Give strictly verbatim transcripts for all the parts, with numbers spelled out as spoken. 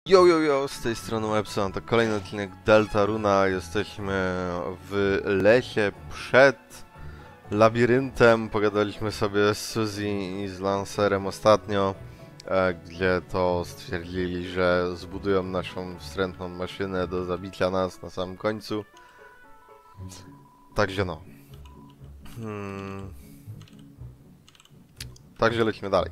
Yo, yo, yo, z tej strony Epson, to kolejny odcinek Deltaruna. Jesteśmy w lesie przed labiryntem. Pogadaliśmy sobie z Suzy i z Lancerem ostatnio, e, gdzie to stwierdzili, że zbudują naszą wstrętną maszynę do zabicia nas na samym końcu. Także no. Hmm. Także lecimy dalej.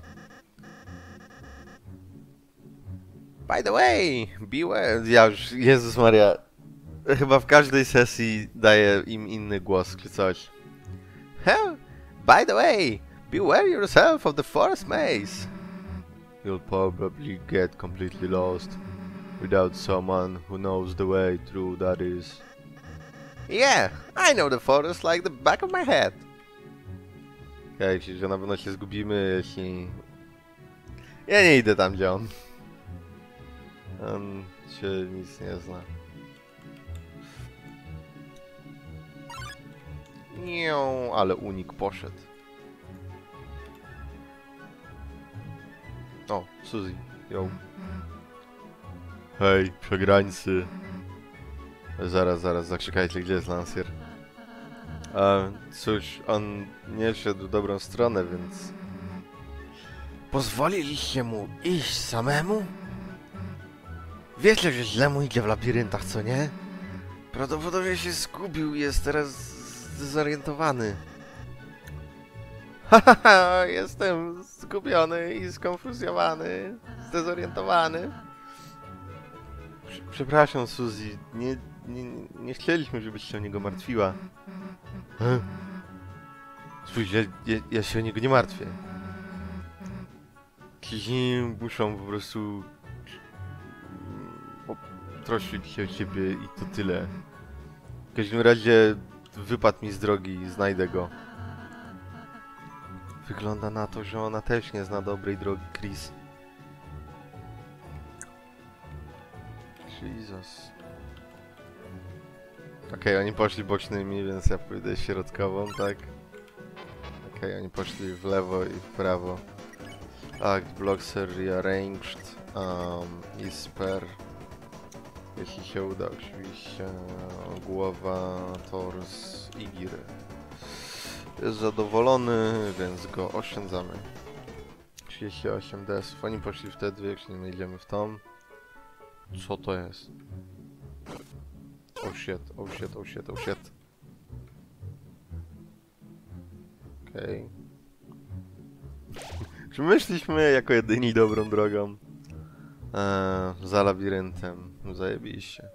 By the way, beware. Ja już, Jezus Maria, chyba w każdej sesji daję im inny głos czy coś. Hell, by the way, beware yourself of the forest maze. You'll probably get completely lost without someone who knows the way through, that is. Yeah, I know the forest like the back of my head. Okej, okay, czyli że na pewno się zgubimy, jeśli... Ja nie idę tam, gdzie on. On się nic nie zna. Nią, ale unik poszedł. O, Suzy, yo. Hej, przegrańcy. Zaraz, zaraz, zakrzykajcie, gdzie jest Lancier. A, cóż, on nie szedł w dobrą stronę, więc... Pozwoliliście mu iść samemu? Wiecie, że źle mu idzie w labiryntach, co nie? Prawdopodobnie się zgubił i jest teraz zdezorientowany. Hahaha, jestem zgubiony i skonfuzjowany, zdezorientowany. Przepraszam, Suzy, nie, nie, nie chcieliśmy, żebyś się o niego martwiła. Hm? Spójrz, ja, ja, ja się o niego nie martwię. Ci muszą po prostu... troszczyć się o ciebie i to tyle. W każdym razie wypadł mi z drogi i znajdę go. Wygląda na to, że ona też nie zna dobrej drogi, Chris. Jesus. Okej, okay, oni poszli bocznymi, więc ja pójdę środkową, tak? Okej, okay, oni poszli w lewo i w prawo. Act, blocks rearranged, um, i spare. Jeśli się uda, oczywiście. Głowa, tors i giry. Jest zadowolony, więc go oszczędzamy. trzydzieści osiem desów. Oni poszli w te dwie, jeśli nie idziemy w tą. Co to jest? Oh shit, oh shit, oh shit, oh shit. Okej. Okay. Czy myśliśmy jako jedyni dobrą drogą? Eee, za labiryntem. Zajebiście.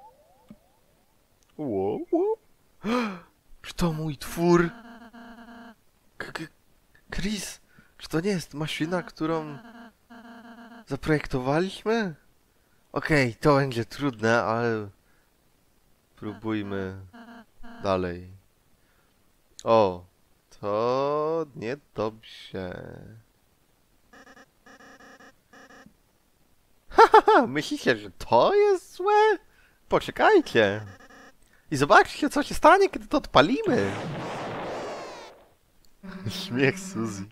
Wow, wow. Czy to mój twór? K -k Chris, czy to nie jest maszyna, którą zaprojektowaliśmy? Okej, okay, to będzie trudne, ale próbujmy dalej. O, to niedobrze. Hahaha, myślicie, że to jest złe? Poczekajcie. I zobaczcie, co się stanie, kiedy to odpalimy. Śmiech Suzy.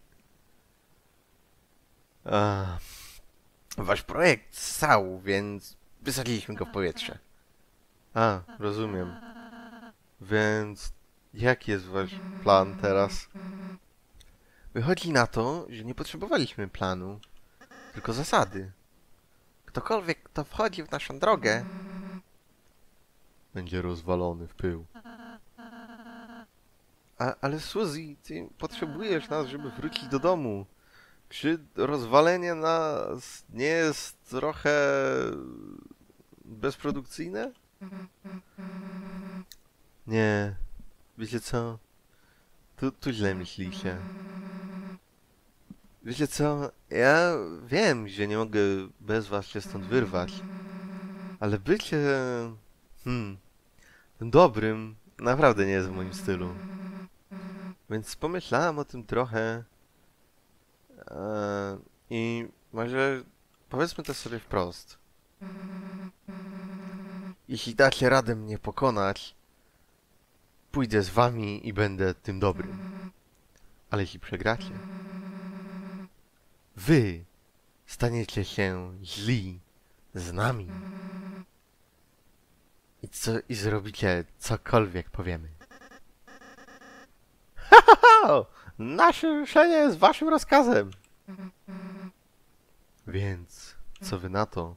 Ah, wasz projekt ssał, więc wysadziliśmy go w powietrze. A, rozumiem. Więc jaki jest wasz plan teraz? Wychodzi na to, że nie potrzebowaliśmy planu, tylko zasady. Ktokolwiek, kto wchodzi w naszą drogę, będzie rozwalony w pył. A, ale Suzy, ty potrzebujesz nas, żeby wrócić do domu. Czy rozwalenie nas nie jest trochę bezprodukcyjne? Nie. Wiecie co? Tu, tu źle myślicie. Wiecie co? Ja wiem, że nie mogę bez was się stąd wyrwać. Ale bycie... Hmm... tym dobrym naprawdę nie jest w moim stylu. Więc pomyślałem o tym trochę. Eee, I może powiedzmy to sobie wprost. Jeśli dacie radę mnie pokonać, pójdę z wami i będę tym dobrym. Ale jeśli przegracie, wy staniecie się źli z nami. I co, i zrobicie cokolwiek powiemy. Ha, ha, ha! Nasze ruszenie jest waszym rozkazem. Więc, co wy na to?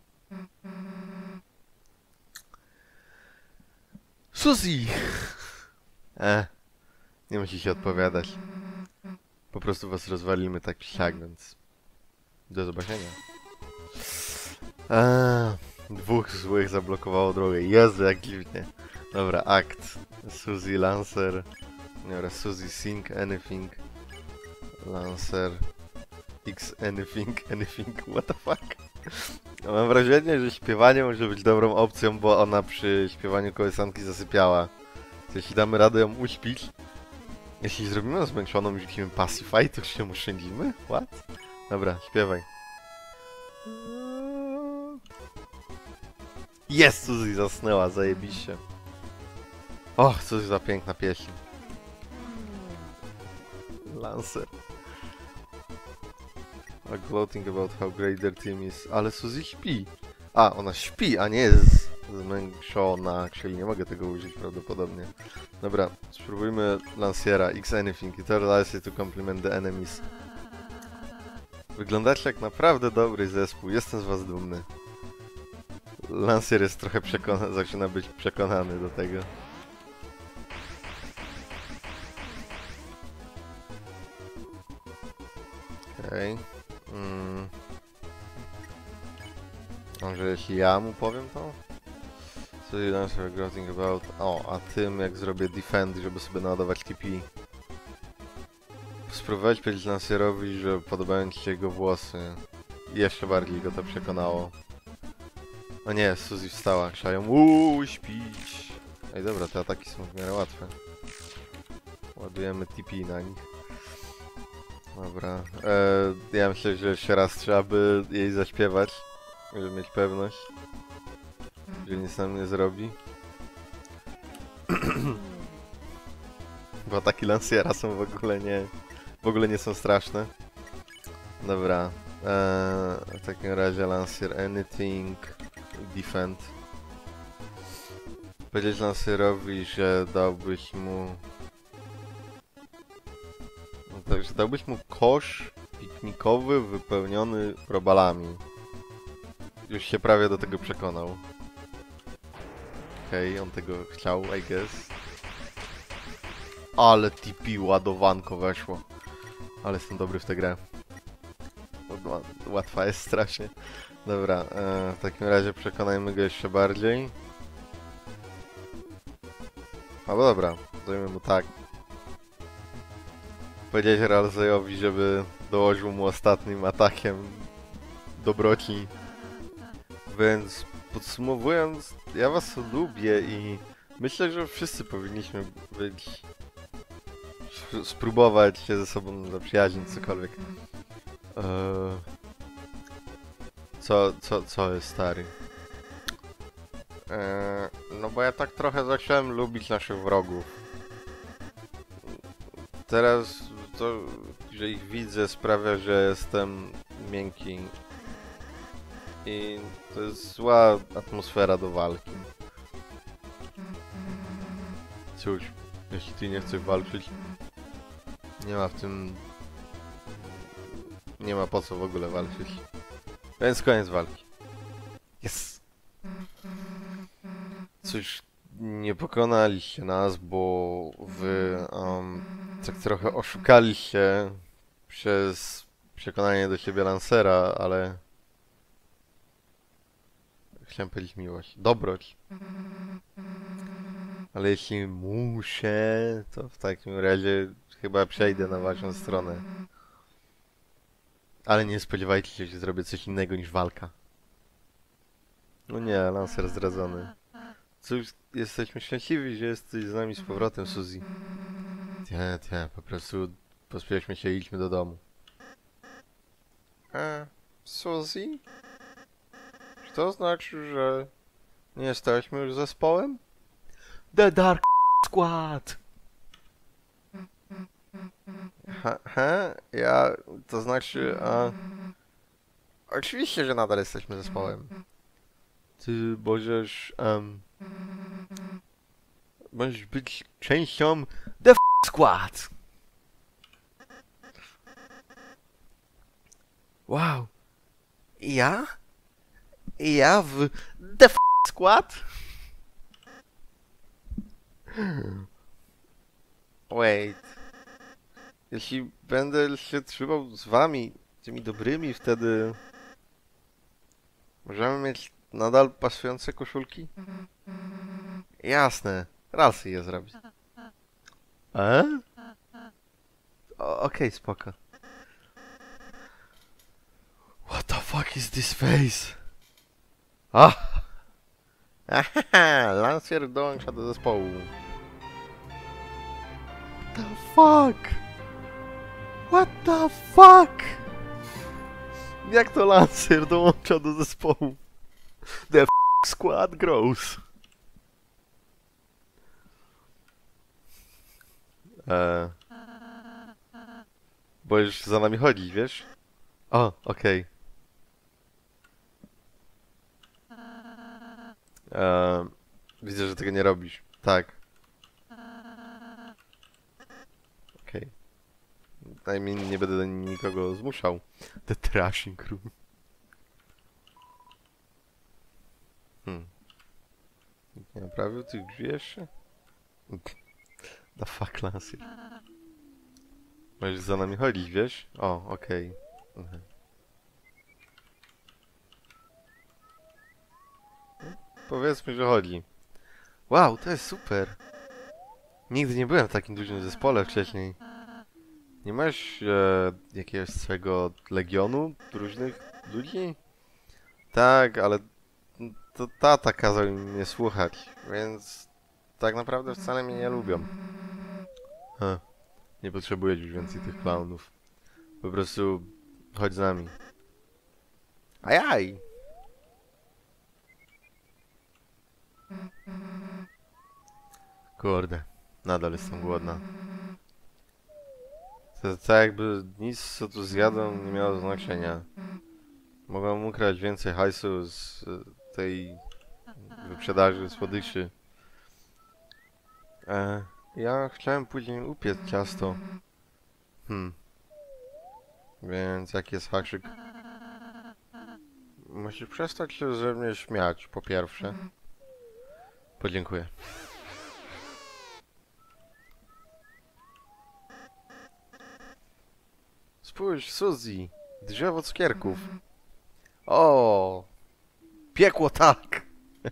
Suzy! E, nie musicie odpowiadać. Po prostu was rozwalimy tak czy siak, więc... Do zobaczenia. Eee, dwóch złych zablokowało drogę. Jezu, jak dziwnie. Dobra, akt. Suzy Lancer. Dobra, Suzy Sync Anything. Lancer. X Anything, Anything, what the fuck? Mam wrażenie, że śpiewanie może być dobrą opcją, bo ona przy śpiewaniu kołysanki zasypiała. Jeśli damy radę ją uśpić, jeśli zrobimy ją zmęczoną i rzucimy Pacify, to się oszczędzimy? What? Dobra, śpiewaj. Jest, Suzy zasnęła, zajebiście. Och, coś za piękna pieśń. Lancer. A gloating about how great their team is. Ale Suzy śpi. A, ona śpi, a nie jest zmęczona, czyli nie mogę tego użyć prawdopodobnie. Dobra, spróbujmy Lanciera, X Anything. It allows you to compliment the enemies. Wyglądacie jak naprawdę dobry zespół, jestem z was dumny. Lancier jest trochę przekonany, zaczyna być przekonany do tego. Okej. Okay. Mm. Może jeśli ja mu powiem to? So you don't have growing about... O, a tym jak zrobię defend, żeby sobie naładować T P. Spróbować powiedzieć Lancierowi, że podobają ci się jego włosy. I jeszcze bardziej go to przekonało. O nie, Suzy wstała, krzają. Uuu, śpić. Ej, dobra, te ataki są w miarę łatwe. Ładujemy T P na nich. Dobra. Eee, ja myślę, że jeszcze raz trzeba by jej zaśpiewać, żeby mieć pewność, że nic nam nie zrobi. Bo ataki Lanciera są w ogóle nie... w ogóle nie są straszne. Dobra. Eee, w takim razie Lancier anything, defend. Powiedzieć Lancierowi, że dałbyś mu... Także dałbyś mu kosz piknikowy wypełniony robalami. Już się prawie do tego przekonał. Okej, okay, on tego chciał, I guess. Ale T P ładowanko weszło. Ale jestem dobry w tę grę. Łatwa jest strasznie. Dobra, e, w takim razie przekonajmy go jeszcze bardziej. Albo dobra, dajmy mu tak. Powiedzieć Ralzejowi, żeby dołożył mu ostatnim atakiem dobroci. Więc podsumowując, ja was lubię i myślę, że wszyscy powinniśmy być... spróbować się ze sobą zaprzyjaźnić, cokolwiek. Eee... Co, co, co jest stary? Eee, no bo ja tak trochę zacząłem lubić naszych wrogów. Teraz to, że ich widzę, sprawia, że jestem miękki. I to jest zła atmosfera do walki. Cóż, jeśli ty nie chcesz walczyć, nie ma w tym... nie ma po co w ogóle walczyć. Więc koniec walki. Yes! Cóż, nie pokonaliście nas, bo wy um, tak trochę oszukaliście przez przekonanie do siebie Lancera, ale... Chciałem powiedzieć miłość. Dobroć. Ale jeśli muszę, to w takim razie chyba przejdę na waszą stronę. Ale nie spodziewajcie się, że zrobię coś innego niż walka. No nie, Lancer zdradzony. Cóż, jesteśmy szczęśliwi, że jesteś z nami z powrotem, Suzy. Nie, nie, po prostu pospieszmy się i idźmy do domu. E, Suzy? Czy to znaczy, że nie jesteśmy już zespołem? The Dark Squad! Ha, he? Ja... to znaczy... A... Oczywiście, że nadal jesteśmy zespołem. Ty możesz... Um, możesz być częścią The F Squad! Wow! I ja? I ja w The F Squad? Wait. Jeśli będę się trzymał z wami, tymi dobrymi, wtedy... Możemy mieć nadal pasujące koszulki? Jasne. Raz je zrobić. E? O, okej, spoko. What the fuck is this face? Ah! Ahaha! Lancier dołącza do zespołu. What the fuck? What the fuck? Jak to Lancer dołącza do zespołu? The f Squad grows. Eee. Bo już za nami chodzić, wiesz? O, okej. Eee, widzę, że tego nie robisz. Tak. Okej. Najmniej nie będę nikogo zmuszał. The Trashing Room. Hmm. Nikt nie naprawił tych drzwi jeszcze? The fuck, Lancer. Możesz za nami chodzić, wiesz? O, okej. Okay. Mhm. Powiedzmy, że chodzi. Wow, to jest super. Nigdy nie byłem w takim dużym zespole wcześniej. Nie masz e, jakiegoś swego legionu różnych ludzi? Tak, ale to tata kazał mi mnie słuchać, więc tak naprawdę wcale mnie nie lubią. Huh. Nie potrzebujesz już więcej tych klaunów. Po prostu chodź z nami. Ajaj! Kurde, nadal jestem głodna. To tak jakby nic, co tu zjadą, nie miało znaczenia. Mogłem ukraść więcej hajsu z tej wyprzedaży słodyczy. E, ja chciałem później upiec ciasto. Hmm. Więc jaki jest haczyk? Musisz przestać się ze mnie śmiać, po pierwsze. Podziękuję. Spójrz, Suzy. Drzewo cukierków. O, piekło tak.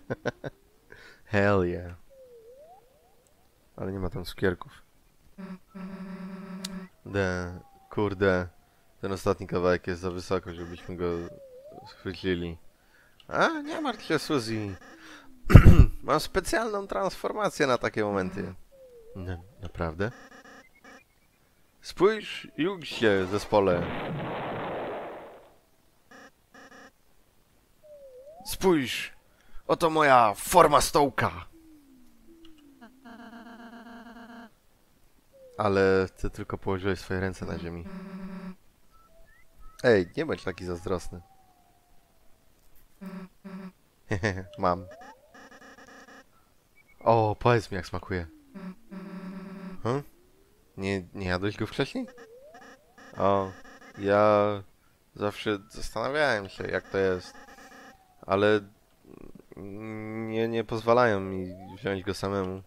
Hell yeah. Ale nie ma tam cukierków. De, kurde. Ten ostatni kawałek jest za wysoko, żebyśmy go schwycili. A, nie martw się, Suzy. Mam specjalną transformację na takie momenty. No, naprawdę? Spójrz, już się, zespole. Spójrz, oto moja forma stołka. Ale ty tylko położyłeś swoje ręce na ziemi. Ej, nie bądź taki zazdrosny. Mam. O, powiedz mi, jak smakuje. Hm? Nie, nie jadłeś go wcześniej? O, ja zawsze zastanawiałem się, jak to jest. Ale nie, nie pozwalają mi wziąć go samemu.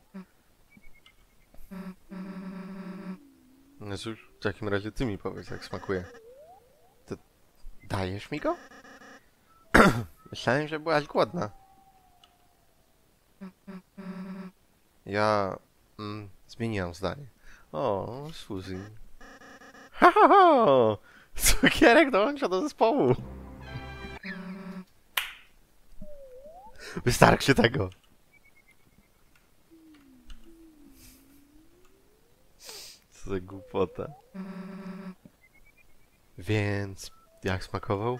No cóż, w takim razie ty mi powiedz, jak smakuje. Ty dajesz mi go? Myślałem, że byłaś głodna. Ja mm, zmieniłam zdanie. O, Suzy. Ha, ha, ha! Cukierek dołącza do zespołu. Wystarczy tego. Co za głupota. Więc jak smakował?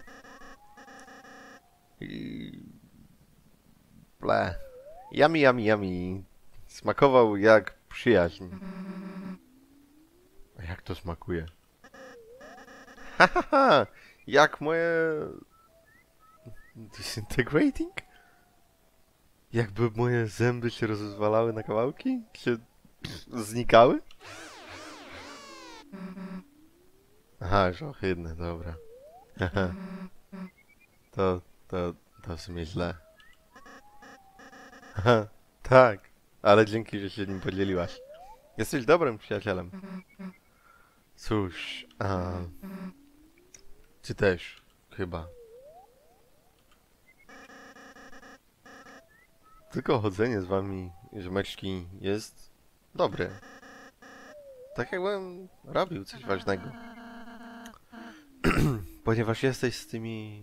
I... Ble. Yummy, yummy, yummy. Smakował jak przyjaźń. A jak to smakuje? Ha, ha, ha! Jak moje... Disintegrating? Jakby moje zęby się rozwalały na kawałki? Się znikały? Aha, już ohydne, dobra. Haha. To, to, to w sumie źle. Haha, tak. Ale dzięki, że się nim podzieliłaś. Jesteś dobrym przyjacielem. Cóż, a... Ty też, chyba. Tylko chodzenie z wami, ziomeczki, jest dobre. Tak jakbym robił coś ważnego. Ponieważ jesteś z tymi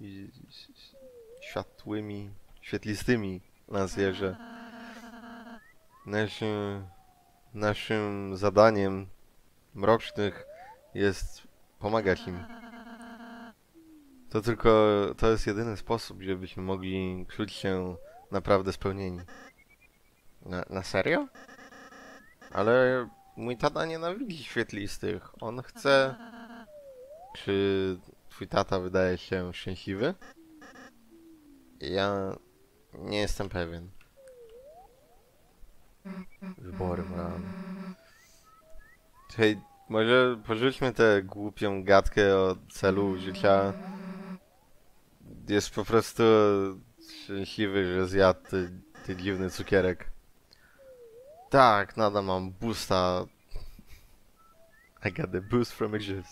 światłymi, świetlistymi lansjerze. Naszym, naszym zadaniem mrocznych jest pomagać im. To tylko, to jest jedyny sposób, żebyśmy mogli czuć się naprawdę spełnieni. Na, na serio? Ale mój tata nienawidzi świetlistych. On chce... Czy twój tata wydaje się szczęśliwy? Ja nie jestem pewien. Wybory moralne. Hej, może porzućmy tę głupią gadkę o celu życia. Jest po prostu szczęśliwy, że zjadł ty, ty dziwny cukierek. Tak, nadal mam boosta. I got the boost from ages.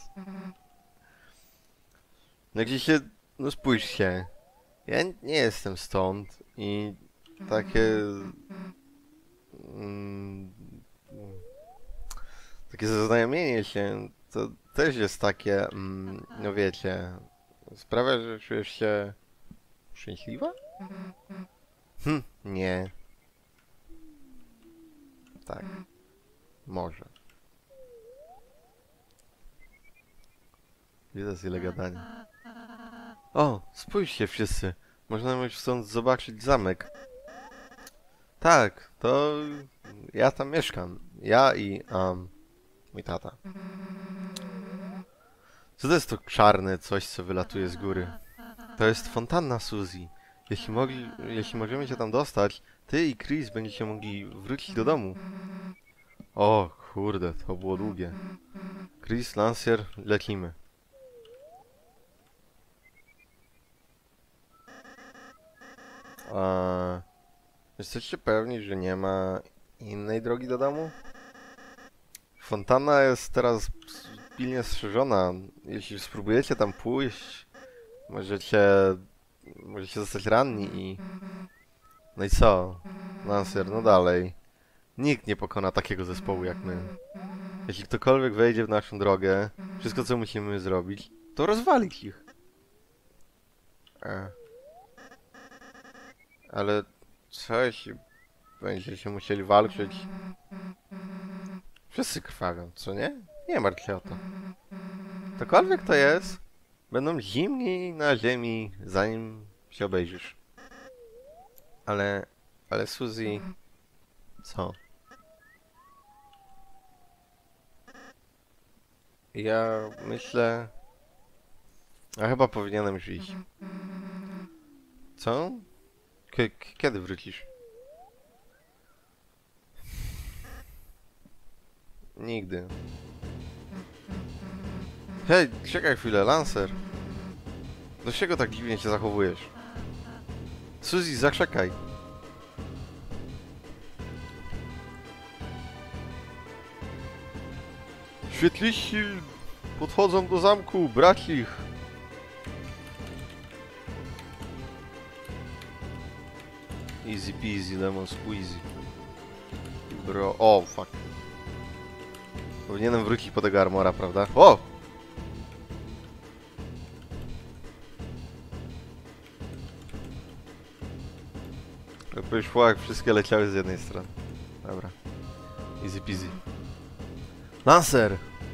No gdzieś się... No spójrz się. Ja nie jestem stąd i takie... Mm, takie zaznajomienie się to też jest takie, mm, no wiecie, sprawia, że czujesz się szczęśliwa? Hm, nie. Tak. Może. Jest ile gadania. O, spójrzcie wszyscy. Można już stąd zobaczyć zamek. Tak, to ja tam mieszkam. Ja i um, mój tata. Co to jest to czarne coś, co wylatuje z góry? To jest fontanna Suzy. Jeśli, mogli, jeśli możemy się tam dostać, ty i Chris będziecie mogli wrócić do domu. O, kurde, to było długie. Chris, Lancier, lecimy. A, jesteście pewni, że nie ma innej drogi do domu? Fontanna jest teraz pilnie strzeżona. Jeśli spróbujecie tam pójść, możecie, możecie zostać ranni i... No i co? Lancer, no dalej. Nikt nie pokona takiego zespołu jak my. Jeśli ktokolwiek wejdzie w naszą drogę, wszystko co musimy zrobić, to rozwalić ich. E. Ale co jeśli będziecie musieli walczyć? Wszyscy krwawią, co nie? Nie martw się o to. Ktokolwiek to jest, będą zimni na ziemi, zanim się obejrzysz. Ale... Ale Suzy... Co? Ja myślę... A chyba powinienem już iść. Co? K kiedy wrócisz? Nigdy. Hej, czekaj chwilę, Lancer. Dlaczego tak dziwnie się zachowujesz? Suzy, zaczekaj. Świetliści podchodzą do zamku, brać ich. Easy peasy, lemon squeezy. Bro, o, fuck. Powinienem wrócić po tego armora, prawda? O! To by szło, jak wszystkie leciały z jednej strony. Dobra. Easy peasy. Lancer!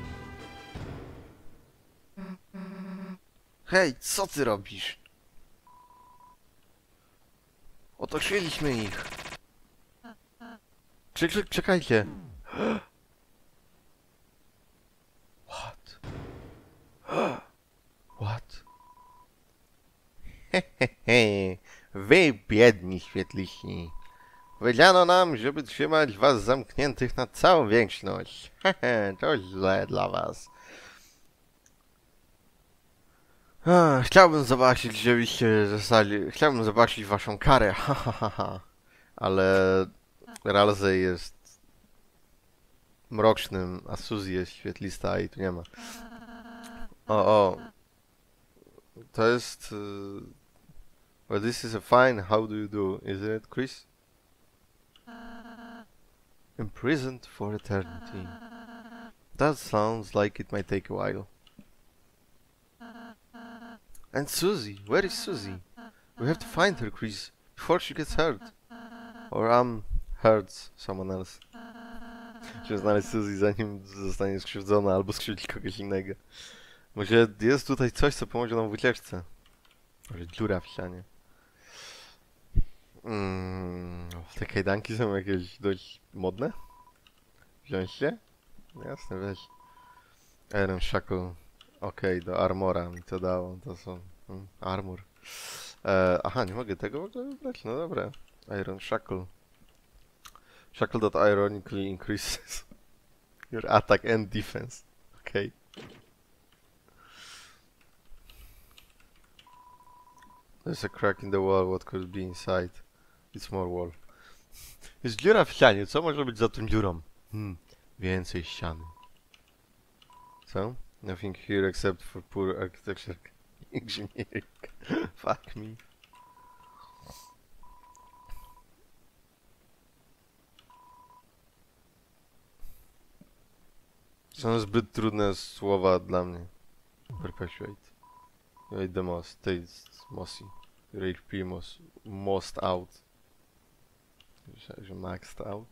Hej, co ty robisz? Otoczyliśmy ich. Czek, czek, czekajcie. What? What? Hehehe. Wy biedni świetliści. Powiedziano nam, żeby trzymać was zamkniętych na całą wieczność. Hehe, to źle dla was. A, chciałbym zobaczyć, żebyście zostali... Chciałbym zobaczyć waszą karę, ha, ha, ha, ha. Ale Ralsei jest mrocznym, a Suzy jest świetlista i tu nie ma. O, o. To jest... Uh... Well, this is a fine, how do you do, isn't it, Chris? Imprisoned for eternity. That sounds like it might take a while. And Suzy, where is Suzy? We have to find her, Chris, before she gets hurt. Or um, hurts someone else. Musimy znaleźć Suzy, zanim zostanie skrzywdzona albo skrzywdzi kogoś innego. Może jest tutaj coś, co pomoże nam w ucieczce. Może dziura w ścianie. Mm, te kajdanki są jakieś dość modne. Wziąć się? Jasne, weź. Iron Shackle. Okej, okay, do armora mi to dało. To są... Hmm, armor. E, aha, nie mogę tego w ogóle wybrać? No dobra. Iron Shackle. Shackle that ironically increases your attack and defense. Okej. Okay. There's a crack in the wall. What could be inside? It's more wall. Jest dziura w ścianie. Co może być za tą dziurą? Hmm. Więcej ściany. Co? Nothing here except for poor architecture engineering. Fuck me. Są zbyt trudne słowa dla mnie. Perpetuate. You the most. Taste mossy. Rage primos. Most out. Myślałem, że maxed out.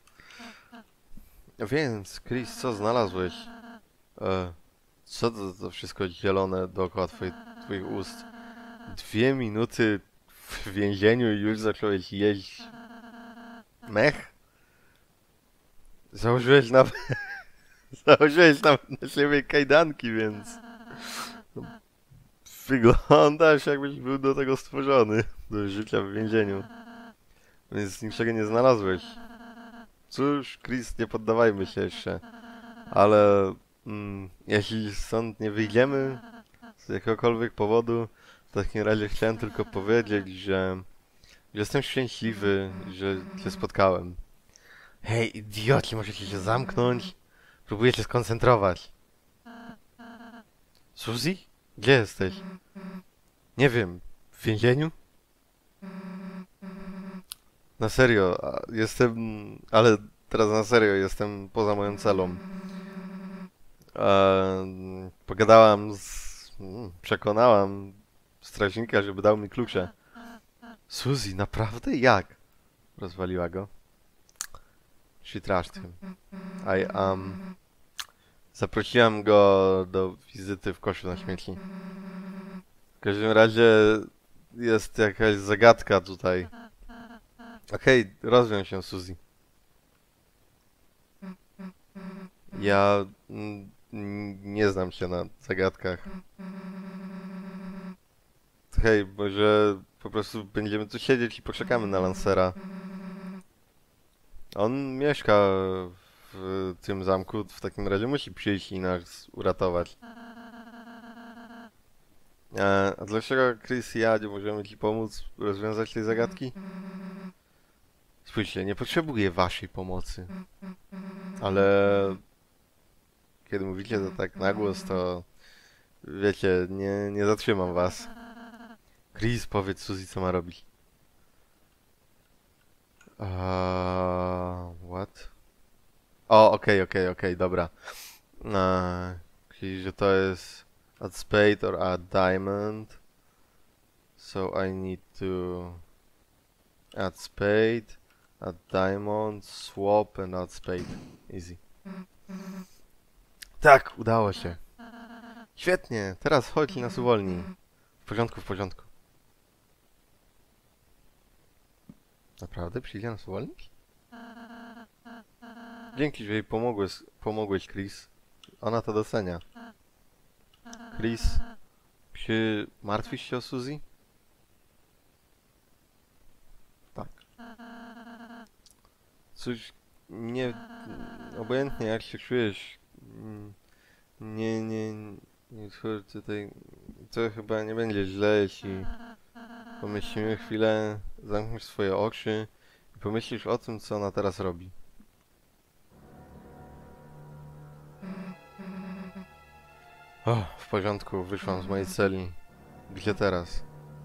Więc, Chris, co znalazłeś? E, co to, to wszystko zielone dookoła twoich, twoich ust? Dwie minuty w więzieniu i już zacząłeś jeść mech? Założyłeś nawet... Założyłeś nawet na siebie kajdanki, więc... Wyglądasz, jakbyś był do tego stworzony. Do życia w więzieniu. Więc niczego nie znalazłeś. Cóż, Chris, nie poddawajmy się jeszcze. Ale... Mm, jeśli stąd nie wyjdziemy z jakiegokolwiek powodu, w takim razie chciałem tylko powiedzieć, że, że jestem szczęśliwy, że cię spotkałem. Hej, idioci, możecie się zamknąć? Próbuję się skoncentrować. Suzy? Gdzie jesteś? Nie wiem, w więzieniu? Na serio, jestem... Ale teraz na serio, jestem poza moją celą. Eee, pogadałam z... Przekonałam strażnika, żeby dał mi klucze. Suzy, naprawdę? Jak? Rozwaliła go. She trashed him. I, um... Zaprosiłam go do wizyty w koszu na śmieci. W każdym razie jest jakaś zagadka tutaj. Okej, okay, rozwiąż się, Suzy. Ja mm, nie znam się na zagadkach. Hej, może po prostu będziemy tu siedzieć i poczekamy na Lancera. On mieszka w tym zamku, w takim razie musi przyjść i nas uratować. A, a dlaczego Chris i ja nie możemy ci pomóc rozwiązać tej zagadki? Spójrzcie, nie potrzebuję waszej pomocy. Ale kiedy mówicie to tak na głos, to wiecie, nie, nie zatrzymam was. Chris, powiedz Suzy, co ma robić. Uh, what? O, okej, okay, okej, okay, okej, okay, dobra. Uh, czyli, że to jest add spade or add diamond. So I need to add spade, add diamond, swap and add spade. Easy. Tak, udało się. Świetnie, teraz chodź i nas uwolnij. W porządku, w porządku. Naprawdę? Przyjdzie nas uwolnić? Dzięki, że jej pomogłeś, pomogłeś, Chris. Ona to docenia. Chris, czy martwisz się o Suzy? coś nie... Obojętnie jak się czujesz, nie, nie, nie chodź tutaj... To chyba nie będzie źle, jeśli pomyślimy chwilę, zamkniesz swoje oczy i pomyślisz o tym, co ona teraz robi. O, w porządku, wyszłam z mojej celi. Gdzie teraz?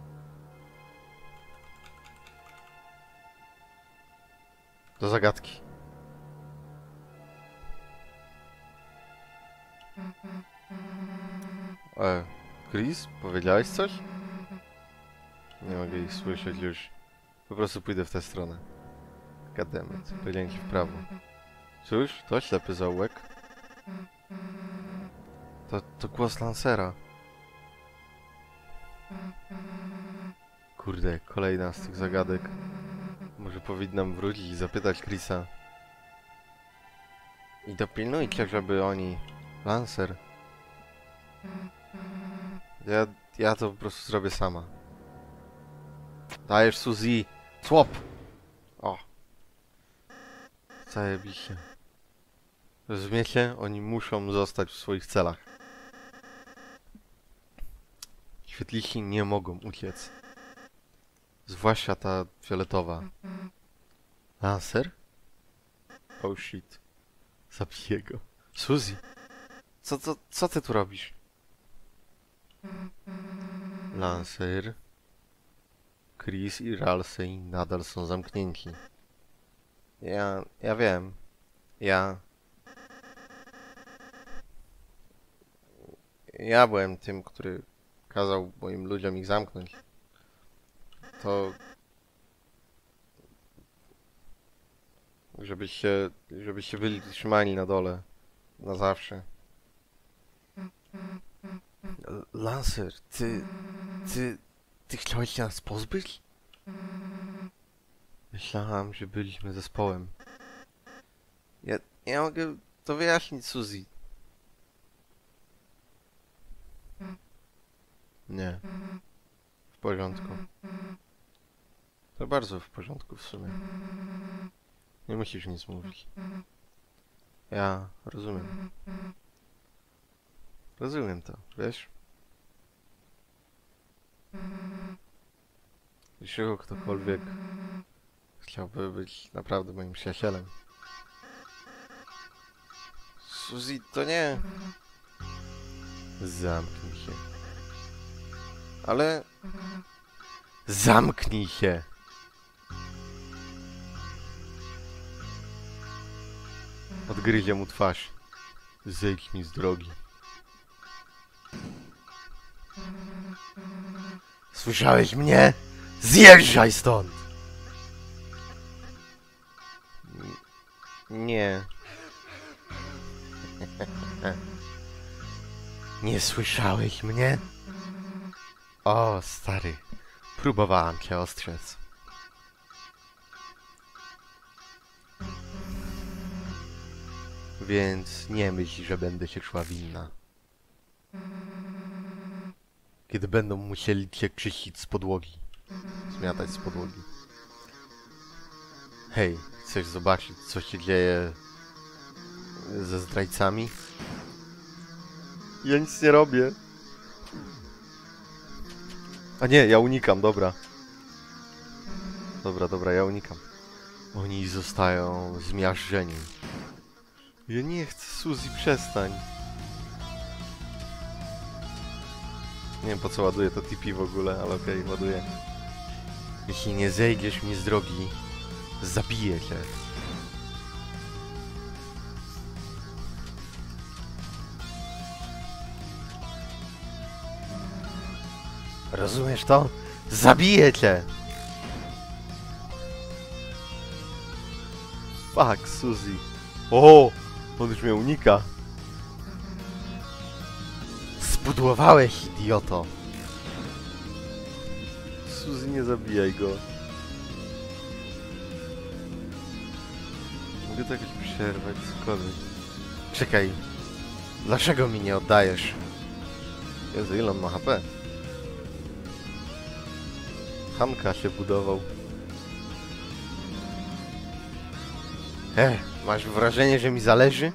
Do zagadki. E, Chris? Powiedziałeś coś? Nie mogę ich słyszeć już. Po prostu pójdę w tę stronę. Goddammit, powiedziałem ci w prawo. Cóż, to ślepy zaułek. To, to głos Lancera. Kurde, kolejna z tych zagadek. Może powinnam wrócić i zapytać Chrisa. I dopilnujcie, żeby oni... Lancer. Ja, ja to po prostu zrobię sama. Dajesz, Suzy! Swap! O! Zajebiście. Rozumiecie? Oni muszą zostać w swoich celach. Świetliści nie mogą uciec. Zwłaszcza ta fioletowa. Lancer? Oh shit. Zabiję go. Suzy! Co, co, co ty tu robisz? Lancer. Chris i Ralsei nadal są zamknięci. Ja... ja wiem. Ja... Ja byłem tym, który kazał moim ludziom ich zamknąć. To... Żebyście... żebyście byli trzymani na dole. Na zawsze. Lancer, ty... ty... ty chciałeś się nas pozbyć? Myślałam, że byliśmy zespołem. Ja... ja mogę to wyjaśnić, Suzy. Nie. W porządku. To bardzo w porządku w sumie. Nie musisz nic mówić. Ja rozumiem. Rozumiem to, wiesz? Jeśli ktokolwiek chciałby być naprawdę moim przyjacielem. Suzy, to nie... Zamknij się. Ale... Zamknij się! Odgryzie mu twarz. Zejdź mi z drogi. Słyszałeś mnie? Zjeżdżaj stąd! Nie. Nie słyszałeś mnie? O, stary. Próbowałam cię ostrzec. Więc nie myśl, że będę się czuła winna. Kiedy będą musieli cię czyścić z podłogi. Zmiatać z podłogi. Hej, chcesz zobaczyć, co się dzieje ze zdrajcami? Ja nic nie robię. A nie, ja unikam, dobra. Dobra, dobra, ja unikam. Oni zostają zmiażdżeni. Ja nie chcę, Suzy, przestań. Nie wiem, po co ładuję to T P w ogóle, ale okej, okay, ładuję. Jeśli nie zejdziesz mi z drogi, zabiję cię. Rozumiesz to? Zabiję cię! Fuck, Suzy. O! On już mnie unika. Spudłowałeś, idioto! Suzy, nie zabijaj go. Mogę to jakoś przerwać, cokolwiek. Czekaj. Dlaczego mi nie oddajesz? Jezu, ile on ma H P? Hanka się budował. E, masz wrażenie, że mi zależy?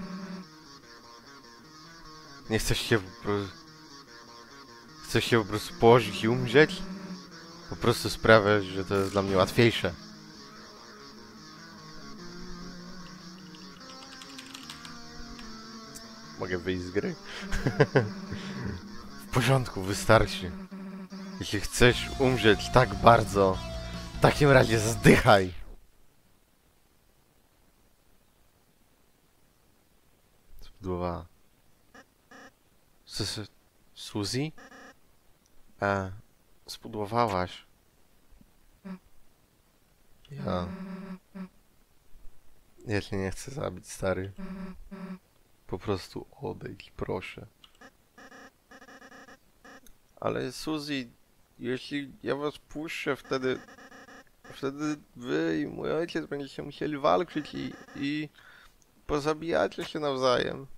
Nie chcesz się po prostu... Chcesz się po prostu położyć i umrzeć? Po prostu sprawiasz, że to jest dla mnie łatwiejsze. Mogę wyjść z gry? W porządku, wystarczy. Jeśli chcesz umrzeć tak bardzo, w takim razie zdychaj. Spudłowała. Suzy? E, spudłowałaś. Ja... Ja cię nie chcę zabić, stary. Po prostu odejdź, proszę. Ale Suzy, jeśli ja was puszczę, wtedy... Wtedy wy i mój ojciec będziecie musieli walczyć i... i... pozabijacie się nawzajem.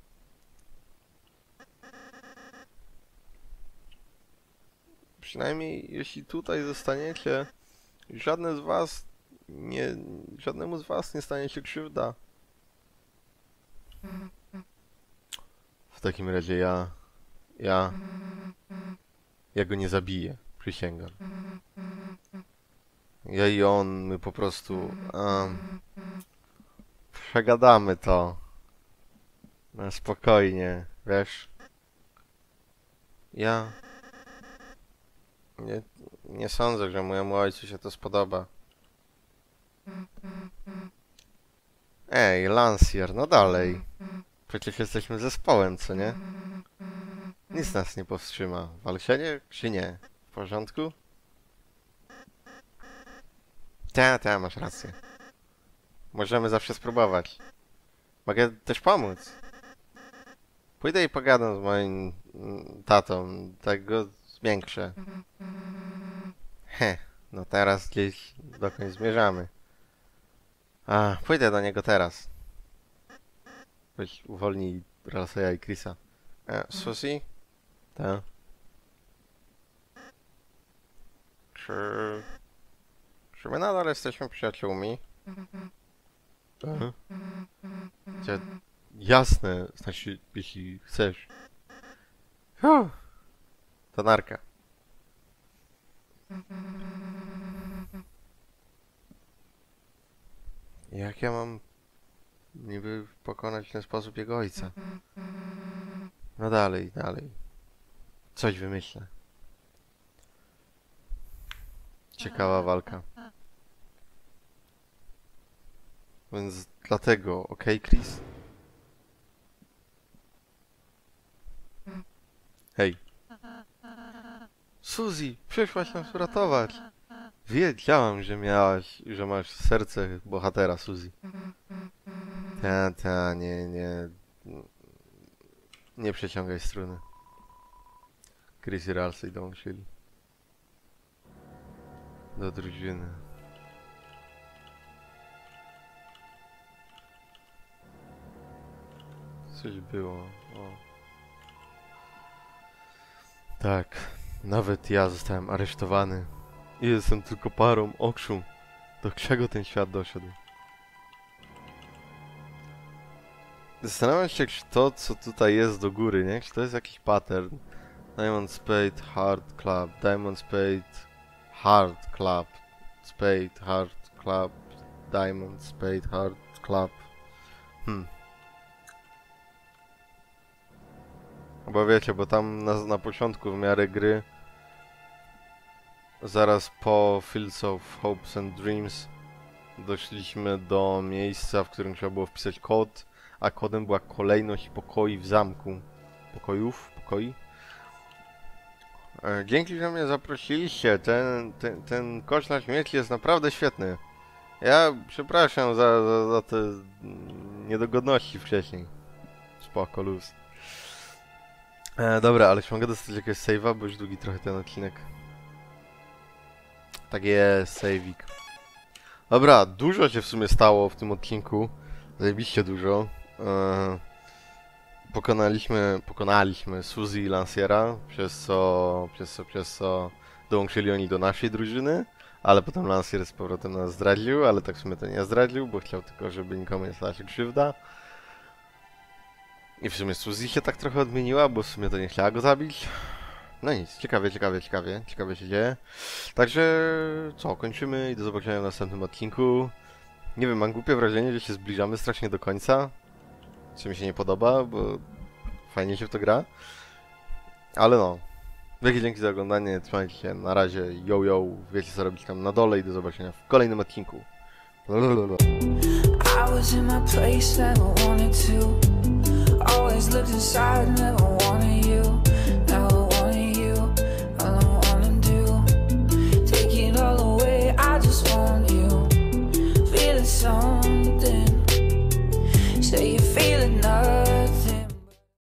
Przynajmniej jeśli tutaj zostaniecie, żadne z was nie... żadnemu z was nie stanie się krzywda. W takim razie ja... ja... ja go nie zabiję, przysięgam. Ja i on, my po prostu... Um, przegadamy to. Na spokojnie, wiesz? Ja... Nie, nie sądzę, że mojemu ojcu się to spodoba. Ej, Lancier, no dalej. Przecież jesteśmy zespołem, co nie? Nic nas nie powstrzyma. Walczenie, czy nie? W porządku? Ta, ta, masz rację. Możemy zawsze spróbować. Mogę też pomóc. Pójdę i pogadam z moim mm, tatą. Tak go zmiękczę. He, no teraz gdzieś dokąd zmierzamy. A, pójdę do niego teraz. Weź uwolnij Ralseya i Chrisa. E, Suzy? Tak. Czy... Czy my nadal jesteśmy przyjaciółmi? Tak. Ja, jasne, znaczy, jeśli chcesz. Huh. To narka. Jak ja mam niby pokonać w ten sposób jego ojca? No dalej, dalej. Coś wymyślę. Ciekawa walka. Więc dlatego, okej, okay, Chris? Hej. Suzy, przyszłaś nas uratować. Wiedziałam, że miałaś, że masz serce bohatera, Suzy. Ta, ta, nie, nie... Nie przeciągaj struny. Chris i Ralsei dołączyli do drużyny. Coś było, o. Tak, nawet ja zostałem aresztowany. I jestem tylko parą oczu. Do czego ten świat doszedł? Zastanawiam się, czy to, co tutaj jest do góry, nie? Czy to jest jakiś pattern? Diamond Spade, Hard Club, Diamond Spade, Hard Club, Spade, Hard Club, Diamond Spade, Hard Club. Hmm. Bo wiecie, bo tam na, na początku w miarę gry, zaraz po Fields of Hopes and Dreams, doszliśmy do miejsca, w którym trzeba było wpisać kod, a kodem była kolejność pokoi w zamku. Pokojów? Pokoi? E, dzięki, że mnie zaprosiliście. Ten, ten, ten kosz na śmierć jest naprawdę świetny. Ja przepraszam za, za, za te niedogodności wcześniej. Spoko, luz. E, dobra, ale czy mogę dostać jakiegoś save'a, bo już długi trochę ten odcinek. Tak jest, save'ik. Dobra, dużo się w sumie stało w tym odcinku. Zajebiście dużo. E, pokonaliśmy, pokonaliśmy Suzy i Lanciera, przez co, przez co, przez co dołączyli oni do naszej drużyny. Ale potem Lancier z powrotem nas zdradził, ale tak w sumie to nie zdradził, bo chciał tylko, żeby nikomu nie stała się krzywda. I w sumie Suzy się tak trochę odmieniła, bo w sumie to nie chciała go zabić. No nic, ciekawie, ciekawie, ciekawie, ciekawie się dzieje. Także co, kończymy i do zobaczenia w następnym odcinku. Nie wiem, mam głupie wrażenie, że się zbliżamy strasznie do końca. Co mi się nie podoba, bo fajnie się w to gra. Ale no, wielkie dzięki za oglądanie, trzymajcie się, na razie, yo yo, wiecie co robić tam na dole i do zobaczenia w kolejnym odcinku. I was in my place, never wanted to. Always looked inside, never wanted you.